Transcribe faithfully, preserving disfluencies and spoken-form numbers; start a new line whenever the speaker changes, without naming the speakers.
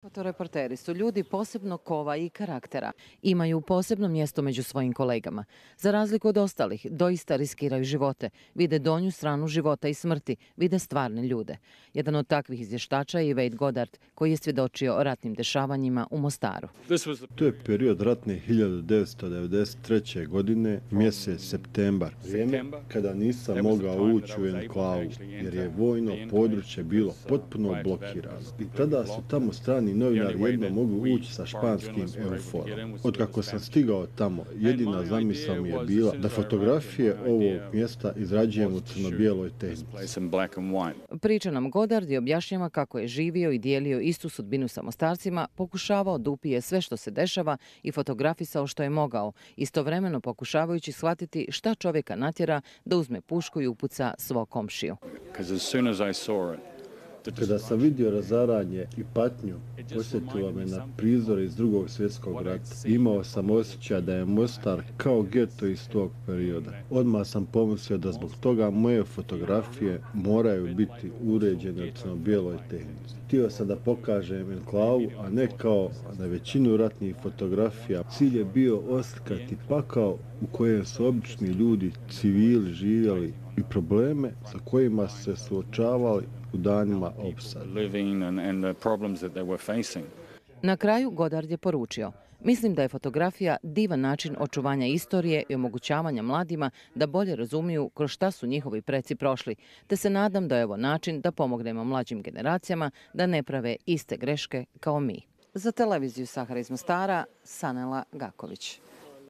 Fotoreporteri su ljudi posebno kova i karaktera. Imaju posebno mjesto među svojim kolegama. Za razliku od ostalih, doista riskiraju živote, vide donju stranu života i smrti, vide stvarne ljude. Jedan od takvih izvještača je i Wade Goddard, koji je svjedočio o ratnim dešavanjima u Mostaru.
To je period ratne hiljadu devetsto devedeset treće. godine, mjesec septembar. Vrijeme kada nisam mogao ući u enklavu, jer je vojno područje bilo potpuno blokirano. I tada su tamo strani novinari jedno mogu ući sa španskim euforom. Otkako sam stigao tamo, jedina zamisao mi je bila da fotografije ovog mjesta izrađujem u crno-bijeloj tehnici.
Priča nam Goddard i objašnjava kako je živio i dijelio istu sudbinu sa Mostarcima, pokušavao da upije sve što se dešava i fotografisao što je mogao, istovremeno pokušavajući shvatiti šta čovjeka natjera da uzme pušku i upuca svog komšiju.
Kada sam vidio razaranje i patnju, posjetila me na prizore iz drugog svjetskog rata. Imao sam osjećaj da je Mostar kao geto iz tog perioda. Odmah sam pomislio da zbog toga moje fotografije moraju biti uređene u crno-bijeloj tehnici. Htio sam da pokažem enklavu, a ne kao na većinu ratnih fotografija. Cilj je bio oslikati pakao u kojem su obični ljudi, civili, živjeli i probleme sa kojima su se suočavali u danima opsade.
Na kraju Goddard je poručio: mislim da je fotografija divan način očuvanja istorije i omogućavanja mladima da bolje razumiju kroz šta su njihovi preci prošli, te se nadam da je ovo način da pomognemo mlađim generacijama da ne prave iste greške kao mi. Za televiziju Sahara iz Mostara, Sanela Gaković.